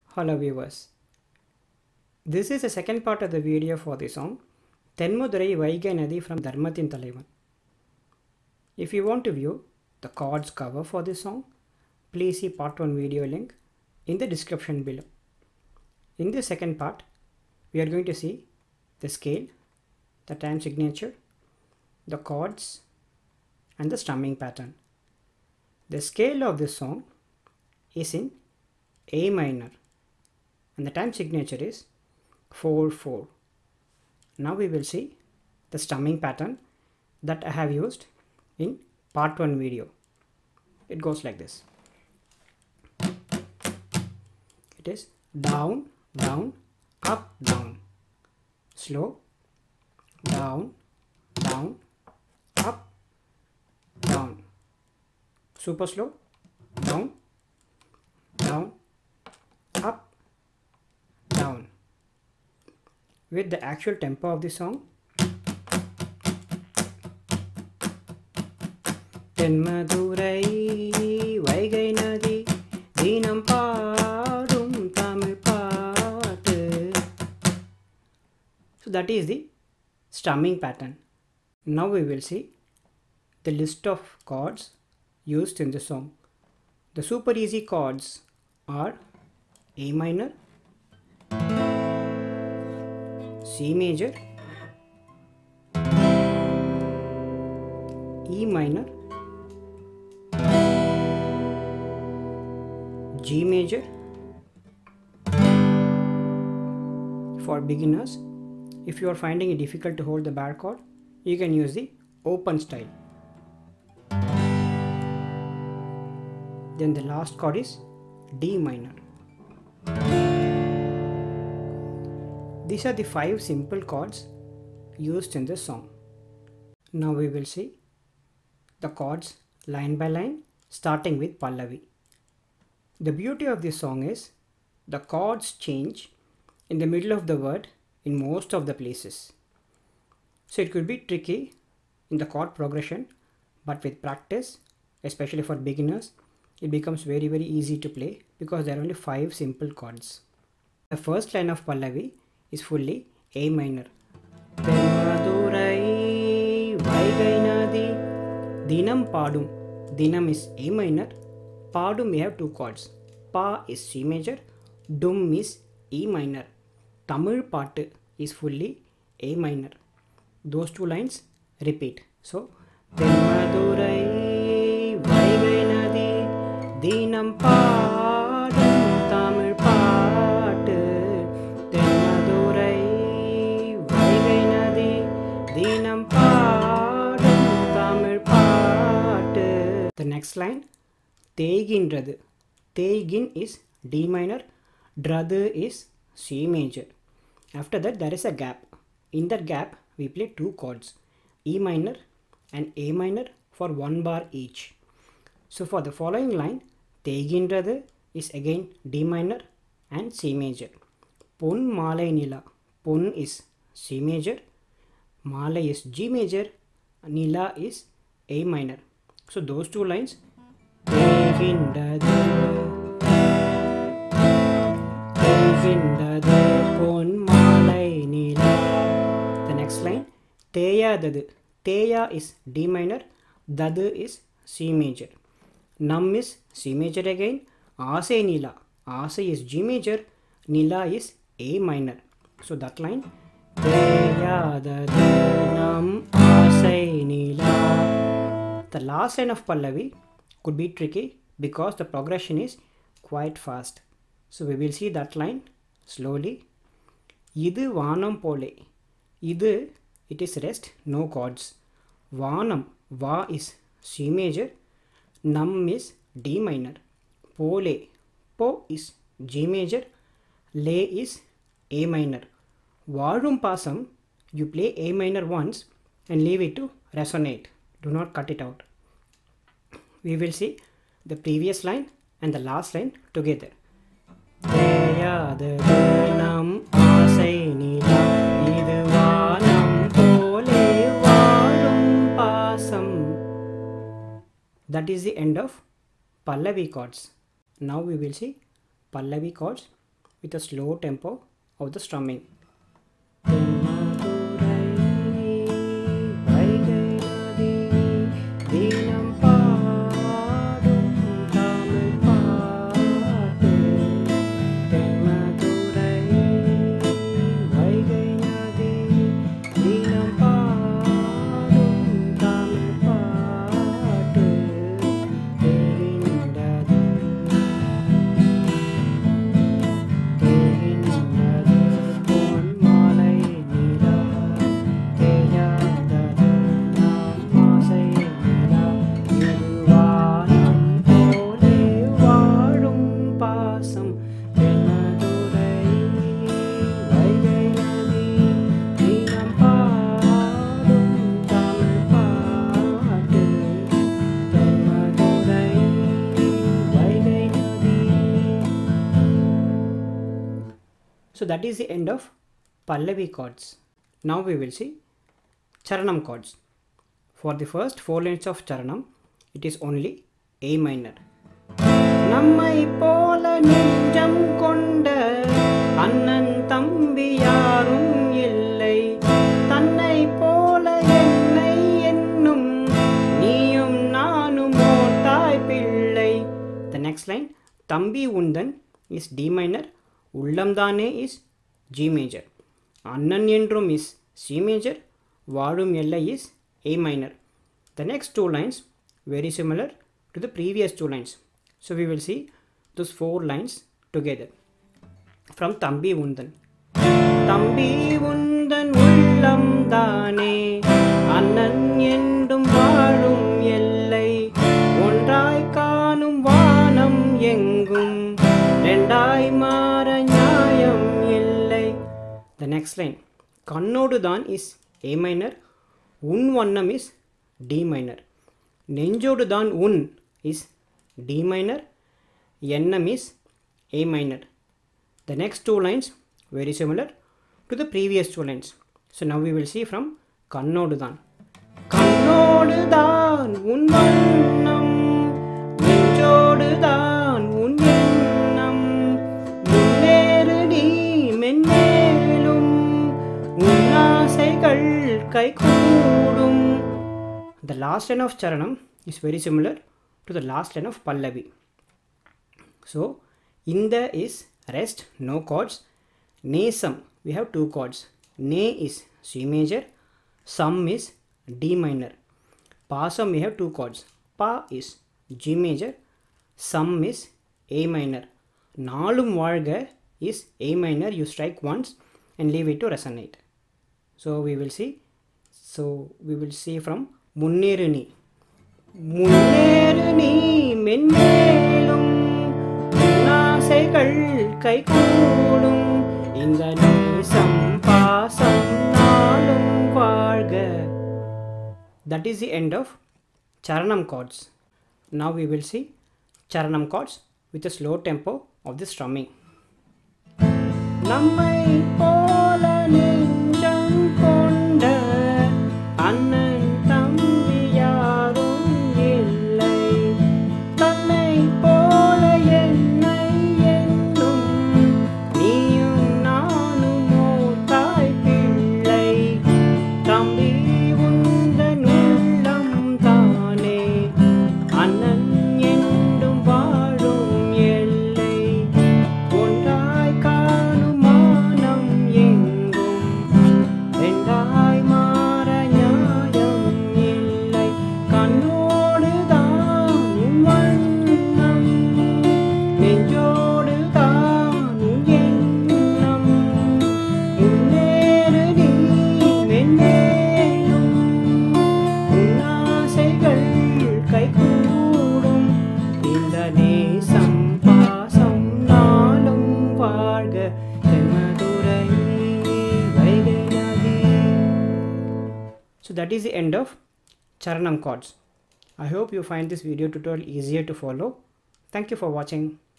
Hello viewers. This is the second part of the video for the song Tenmudurai Vaigai Nadi from Dharmathin Thalaivan. If you want to view the chords cover for this song, please see part 1 video link in the description below. In the second part, we are going to see the scale, the time signature, the chords and the strumming pattern. The scale of this song is in A minor and the time signature is 4/4. Now we will see the strumming pattern that I have used in part 1 video. It goes like this. It is down, down, up, down, slow, down, down, up, down, super slow, down, down, up, down. With the actual tempo of the song, Tenmudurai Vaigai Nadi Dinam Paadum Tamil Paattu. So that is the strumming pattern. Now we will see the list of chords used in the song. The super easy chords are A minor, C major, E minor, G major. For beginners, if you are finding it difficult to hold the bar chord, you can use the open style. Then the last chord is D minor. These are the 5 simple chords used in this song. Now we will see the chords line by line, starting with Pallavi. The beauty of this song is the chords change in the middle of the word in most of the places. So it could be tricky in the chord progression, but with practice, especially for beginners, it becomes very easy to play because there are only 5 simple chords. The first line of Pallavi is fully A minor. Tenmudurai Vaigai Nadi Dinam Paadum. Dinam is A minor. Paadum we have 2 chords. Pa is C major. Dum is E minor. Tamil Paattu is fully A minor. Those 2 lines repeat. So Tenmudurai Vaigai Nadi Dinam Paadum Tamil Paattu. Tenmudurai Vaigai Nadi Dinam Paadum Tamil Paattu. The next line, Theigindrathu. Theigin is D minor, Drathu is C major. After that there is a gap. In that gap we play 2 chords, E minor and A minor for 1 bar each. So for the following line, Theigindrathu is again D minor and C major. Pon Malai Nila. Pon is C major, Malai is G major, Nila is A minor. So those 2 lines, Theigindrathu, Theigindrathu, Pon Malai Nila. The next line, Theyathathu. Theya is D minor, Dadu is C major. Nam is C major again, Asai Nila. Asai is G major, Nila is A minor. So that line, Theyathathu Nam Asai Nila. The last line of Pallavi could be tricky because the progression is quite fast. So we will see that line slowly. Idu Vanam Pole. Idu, it is rest, no chords. Vanam, Va is C major, Nam is D minor. Pole, Po is G major, Le is A minor. Vaalum Pasam, you play A minor once and leave it to resonate. Do not cut it out. We will see the previous line and the last line together. Theyathathu Nam Asai Nila Idu Vanam Pole Vaalum Pasam. That is the end of Pallavi chords. Now we will see Pallavi chords with a slow tempo of the strumming. So that is the end of Pallavi chords. Now we will see Charanam chords. For the first 4 lines of Charanam, it is only A minor. நம்மை போல நெஞ்சம் கொண்ட அண்ணன் தம்பி யாரும் இல்லை, தன்னை போல என்னை என்னும் நீயும் நானும் தாய் பிள்ளை. The next line, தம்பி உந்தன் is D minor, உள்ளம்தானே is G major, அண்ணன் என்றும் is C major, வாழும் எல்லை is A minor. The next 2 lines very similar to the previous 2 lines. So we will see those 4 lines together. From Thambi Undan. Thambi Undan ullam தானே அண்ணன் என்றும் வாழும் எல்லை, ஒன்றாய் காணும் வானம் எங்கும் ரெண்டாய் மாற நியாயம் இல்லை. The next line, கண்ணோடு தான் is A minor, உன் வண்ணம் is D minor, நெஞ்சோடு தான் உன் is D minor, எண்ணம் is A minor. The next 2 lines very similar to the previous 2 lines. So now we will see from கண்ணோடு தான். கண்ணோடு தான் உன் வண்ணம், நெஞ்சோடு தான் உன் எண்ணம், முன்னேறு நீ மென்மேலும் உன் ஆசைகள் கைகூடும். The last line of Charanam is very similar to the last line of Pallavi. So in the is rest, no chords. Nesam, we have 2 chords. Ne is C major, Sam is D minor. Pasam, we have 2 chords. Pa is G major, Sam is A minor. Naalum Varga is A minor, you strike once and leave it to resonate. So we will see from Munneru நீ, முன்னேறு நீ மென்மேலும் ஆசைகள் கைகூடும், இந்த நேசம் பாசம் நாளும் வாழ்க. That is the end of Charanam chords. Now we will see Charanam chords with a slow tempo of the strumming. நம்மை போல நெஞ்சம் கொண்ட அண்ணன் தம்பி யாரும் இல்லை, தன்னை போல என்னை என்னும் நீயும் நானும் தாய் பிள்ளை, தம்பி உந்தன் உள்ளம் தானே அண்ணன் என்றும் வாழும் எல்லை, ஒன்றாய் காணும் மானம் எங்கும் ரெண்டாய் மாற நியாயம் இல்லை, கண்ணோடு தான் உன் வண்ணம், நெஞ்சோடு தான் உன் எண்ணம், முன்னேறு நீ மென்மேலும் உன் ஆசைகள் கைகூடும், இந்த நேசம் பாசம் நாளும் வாழ்க, தென்மதுரை வைகை நதி. So that is the end of Charanam chords. I hope you find this video tutorial easier to follow. Thank you for watching.